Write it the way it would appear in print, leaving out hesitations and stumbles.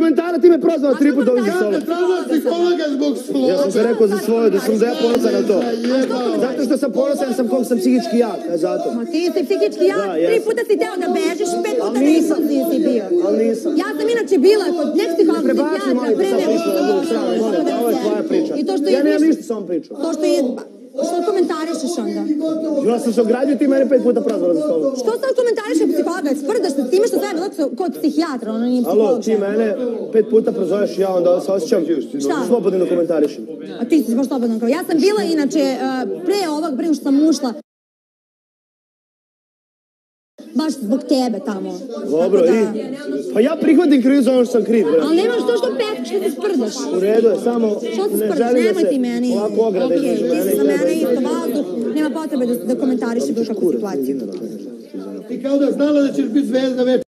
komentara ti me prozvala 3 puta ovdje za stolom. Ja te tražila psihologa zbog svoje. Ja sam se rekao za svoje, da sam ponosan na to. Zato što sam ponosan, sam koliko sam psihički jak, zato. Ma ti si psihički jak, 3 puta si teo da bežiš, 5 puta nisi bio. Ali nisam. Ja sam inače bila kod nek psiholog, Ovo je tvoja priča. Ja nemam ništa sa ovom pričom. To što je... Što komentarišeš onda? Ja sam se ogradio i ti mene 5 puta prozvala za stolom. Što sad komentarišeš psihologa? Sprdaš se s time što treba bilo kod psihijatra, ono nije psiholog. Alo, ti mene 5 puta prozoveš, ja onda se osjećam slobodno da komentarišem. A ti si baš slobodno. Ja sam bila inače pre ovog, pre što sam ušla, baš zbog tebe tamo. Dobro, i? Pa ja prihvatim kriv za ono što sam kriv. Ali nemaš to što pet, što ti sprdaš. U redu je, samo ne želim da se ovako ograde između mene i tebe. Ti si za mene isto vazduh, nema potrebe da komentarišeš bilo kakvu situaciju. Ti kao da znala da ćeš biti zvezda već.